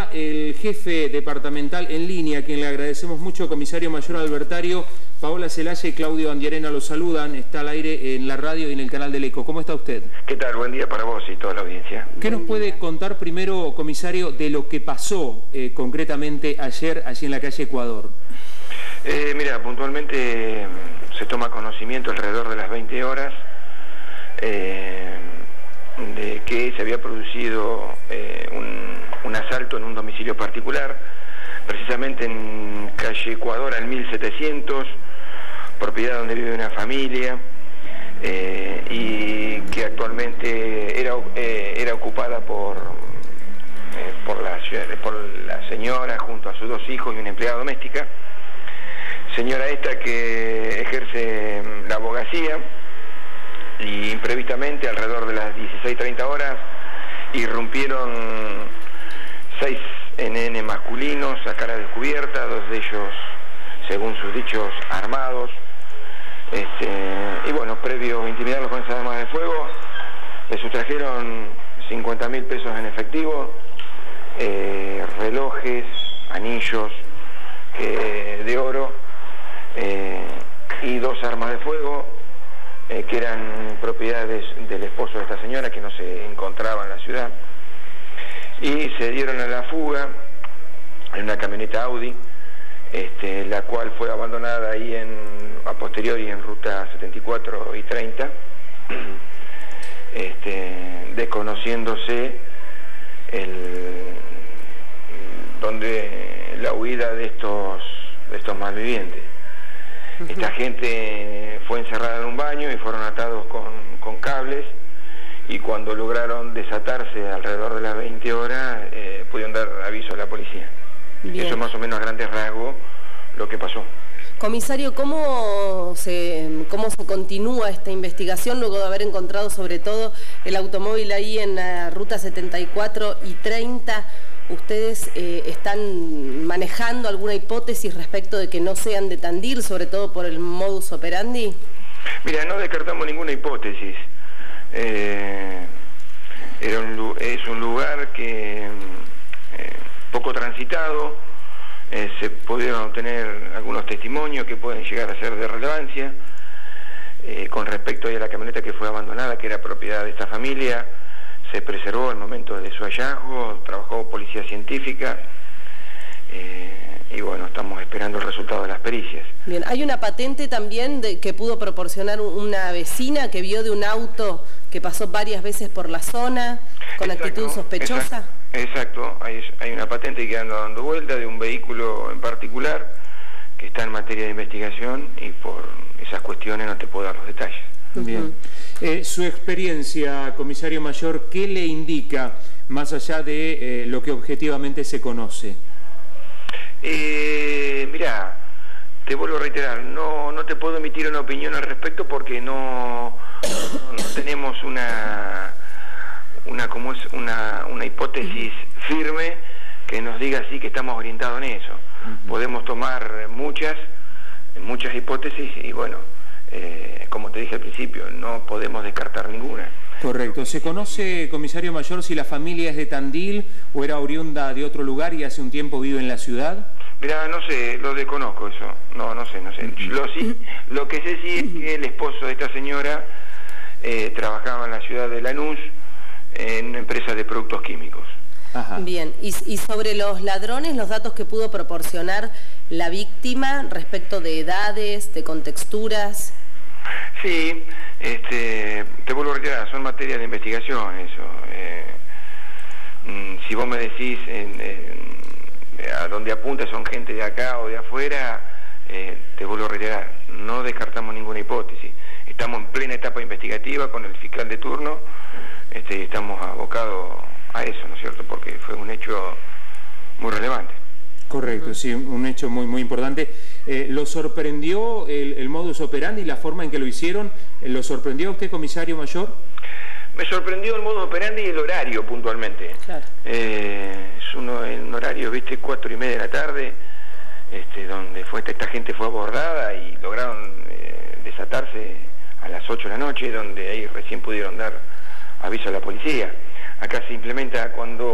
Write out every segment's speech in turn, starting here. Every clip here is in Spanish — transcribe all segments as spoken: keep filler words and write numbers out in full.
está el jefe departamental en línea, a quien le agradecemos mucho, comisario mayor Albertario. Paola Celaya y Claudio Andiarena lo saludan. Está al aire en la radio y en el canal del Eco. ¿Cómo está usted? ¿Qué tal? Buen día para vos y toda la audiencia. ¿Qué nos puede contar primero, comisario, de lo que pasó eh, concretamente ayer allí en la calle Ecuador? Eh, mira, puntualmente se toma conocimiento alrededor de las veinte horas eh, de que se había producido eh, un, un asalto en un domicilio particular, precisamente en calle Ecuador al mil setecientos, propiedad donde vive una familia eh, y que actualmente era, eh, era ocupada por, eh, por, la, por la señora junto a sus dos hijos y una empleada doméstica. Señora esta que ejerce la abogacía, y imprevistamente alrededor de las dieciséis treinta horas irrumpieron seis N N masculinos a cara descubierta, dos de ellos, según sus dichos, armados. Este, y bueno, previo a intimidarlos con esas armas de fuego, le sustrajeron cincuenta mil pesos en efectivo, eh, relojes, anillos eh, de oro eh, y dos armas de fuego eh, que eran propiedades del esposo de esta señora, que no se encontraba en la ciudad, y se dieron a la fuga en una camioneta Audi, este, la cual fue abandonada ahí en, a posteriori en ruta setenta y cuatro y treinta, este, desconociéndose el, donde la huida de estos, de estos malvivientes. Uh-huh. Esta gente fue encerrada en un baño y fueron atados con, con cables, y cuando lograron desatarse alrededor de las veinte horas, eh, pudieron dar aviso a la policía. Bien. Eso es más o menos a grandes rasgos lo que pasó. Comisario, ¿cómo se, cómo se continúa esta investigación luego de haber encontrado sobre todo el automóvil ahí en la ruta setenta y cuatro y treinta? ¿Ustedes eh, están manejando alguna hipótesis respecto de que no sean de Tandil, sobre todo por el modus operandi? Mira, no descartamos ninguna hipótesis. Eh, era un, es un lugar que eh, poco transitado, eh, se pudieron obtener algunos testimonios que pueden llegar a ser de relevancia eh, con respecto a la camioneta que fue abandonada, que era propiedad de esta familia. Se preservó el momento de su hallazgo, trabajó policía científica eh, y bueno, estamos esperando el resultado de las pericias. Bien, hay una patente también de, que pudo proporcionar una vecina que vio de un auto que pasó varias veces por la zona con exacto, actitud sospechosa. Exacto, exacto. Hay, hay una patente que anda dando vuelta de un vehículo en particular que está en materia de investigación, y por esas cuestiones no te puedo dar los detalles. Bien. Eh, su experiencia, comisario mayor, ¿qué le indica más allá de eh, lo que objetivamente se conoce? Eh, mirá, te vuelvo a reiterar, no, no te puedo emitir una opinión al respecto porque no, no, no tenemos una, una, como es, una, una hipótesis firme que nos diga así que estamos orientados en eso. Uh-huh. Podemos tomar muchas, muchas hipótesis y bueno, Eh, como te dije al principio, no podemos descartar ninguna. Correcto. ¿Se conoce, comisario mayor, si la familia es de Tandil o era oriunda de otro lugar y hace un tiempo vive en la ciudad? Mirá, no sé, lo desconozco eso. No, no sé, no sé. Lo, sí, lo que sé sí es que el esposo de esta señora eh, trabajaba en la ciudad de Lanús en una empresa de productos químicos. Ajá. Bien, y, y sobre los ladrones, los datos que pudo proporcionar la víctima respecto de edades, de contexturas. Sí, este, te vuelvo a retirar, son materias de investigación eso. Eh, si vos me decís en, en, a dónde apunta son gente de acá o de afuera, eh, te vuelvo a retirar, no descartamos ninguna hipótesis. Estamos en plena etapa investigativa con el fiscal de turno, este, y estamos abocados a eso, ¿no es cierto? Porque fue un hecho muy relevante. Correcto, sí, un hecho muy muy importante. Eh, ¿Lo sorprendió el, el modus operandi y la forma en que lo hicieron? ¿Lo sorprendió a usted, comisario mayor? Me sorprendió el modus operandi y el horario puntualmente. Claro. Eh, es uno, un horario, viste, cuatro y media de la tarde, este, donde fue esta, esta gente fue abordada y lograron eh, desatarse a las ocho de la noche, donde ahí recién pudieron dar aviso a la policía. Acá se implementa cuando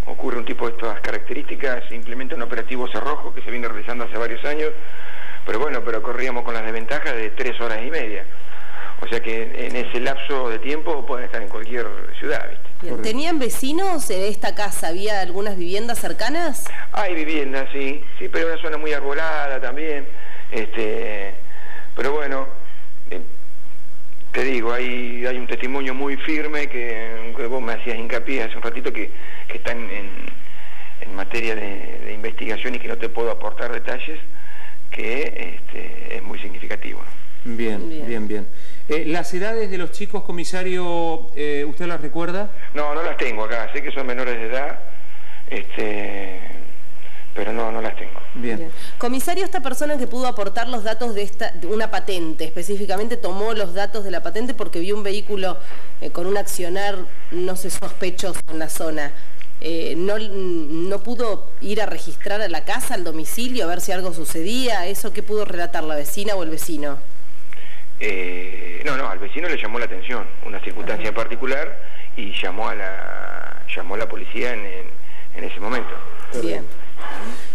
ocurre un tipo de estas características, se implementa un operativo cerrojo que se viene realizando hace varios años, pero bueno, pero corríamos con las desventajas de tres horas y media. O sea que en ese lapso de tiempo pueden estar en cualquier ciudad, ¿viste? Bien. ¿Tenían vecinos en esta casa? ¿Había algunas viviendas cercanas? Hay viviendas, sí, sí, pero es una zona muy arbolada también. Este, pero bueno, eh, te digo, hay, hay un testimonio muy firme que, que vos me hacías hincapié hace un ratito que, que está en, en, en materia de, de investigación y que no te puedo aportar detalles, que este, es muy significativo. Bien, bien, bien. bien. Eh, ¿Las edades de los chicos, comisario, eh, usted las recuerda? No, no las tengo acá, sé que son menores de edad, este, pero no, no las tengo. Bien. Bien. Comisario, esta persona que pudo aportar los datos de, esta, de una patente, específicamente tomó los datos de la patente porque vio un vehículo eh, con un accionar, no sé, sospechoso en la zona. Eh, no, ¿No pudo ir a registrar a la casa, al domicilio, a ver si algo sucedía? ¿Eso qué pudo relatar la vecina o el vecino? Eh, no, no, al vecino le llamó la atención una circunstancia en particular y llamó a la, llamó a la policía en, en, en ese momento. Bien.